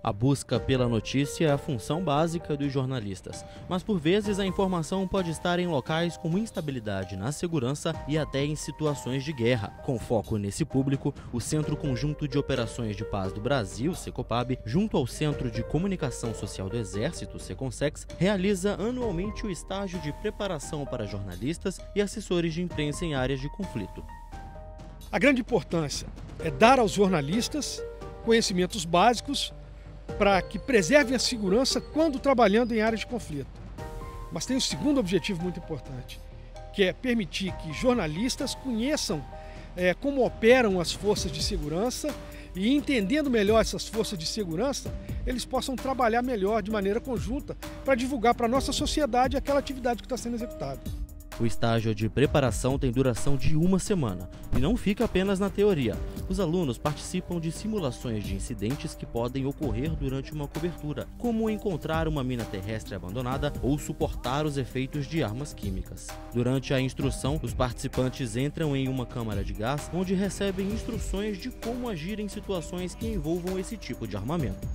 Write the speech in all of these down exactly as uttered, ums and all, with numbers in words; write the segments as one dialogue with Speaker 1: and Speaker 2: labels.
Speaker 1: A busca pela notícia é a função básica dos jornalistas, mas por vezes a informação pode estar em locais com instabilidade na segurança e até em situações de guerra. Com foco nesse público, o Centro Conjunto de Operações de Paz do Brasil, Secopab, junto ao Centro de Comunicação Social do Exército, Seconsex, realiza anualmente o estágio de preparação para jornalistas e assessores de imprensa em áreas de conflito.
Speaker 2: A grande importância é dar aos jornalistas conhecimentos básicos para que preservem a segurança quando trabalhando em áreas de conflito. Mas tem um segundo objetivo muito importante, que é permitir que jornalistas conheçam é, como operam as forças de segurança e, entendendo melhor essas forças de segurança, eles possam trabalhar melhor de maneira conjunta para divulgar para a nossa sociedade aquela atividade que está sendo executada.
Speaker 1: O estágio de preparação tem duração de uma semana e não fica apenas na teoria. Os alunos participam de simulações de incidentes que podem ocorrer durante uma cobertura, como encontrar uma mina terrestre abandonada ou suportar os efeitos de armas químicas. Durante a instrução, os participantes entram em uma câmara de gás, onde recebem instruções de como agir em situações que envolvam esse tipo de armamento.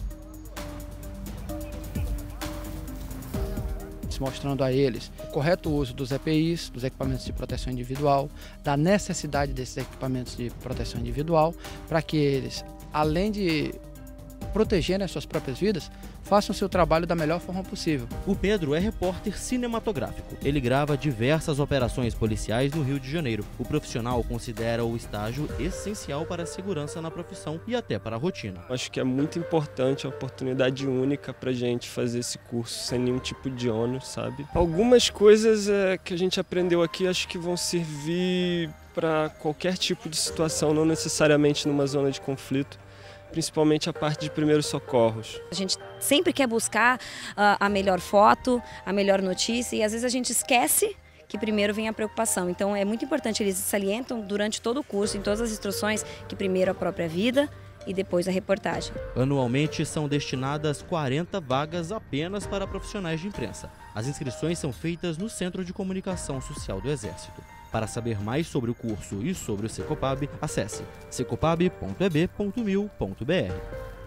Speaker 3: Mostrando a eles o correto uso dos E P Is, dos equipamentos de proteção individual, da necessidade desses equipamentos de proteção individual, para que eles, além de protegerem as suas próprias vidas, façam o seu trabalho da melhor forma possível.
Speaker 1: O Pedro é repórter cinematográfico. Ele grava diversas operações policiais no Rio de Janeiro. O profissional considera o estágio essencial para a segurança na profissão e até para a rotina.
Speaker 4: Acho que é muito importante, é uma oportunidade única para a gente fazer esse curso sem nenhum tipo de ônus, sabe? Algumas coisas é, que a gente aprendeu aqui acho que vão servir para qualquer tipo de situação, não necessariamente numa zona de conflito. Principalmente a parte de primeiros socorros.
Speaker 5: A gente sempre quer buscar uh, a melhor foto, a melhor notícia e às vezes a gente esquece que primeiro vem a preocupação. Então é muito importante, eles salientam durante todo o curso, em todas as instruções, que primeiro a própria vida e depois a reportagem.
Speaker 1: Anualmente são destinadas quarenta vagas apenas para profissionais de imprensa. As inscrições são feitas no Centro de Comunicação Social do Exército. Para saber mais sobre o curso e sobre o Secopab, acesse secopab ponto e b ponto mil ponto br.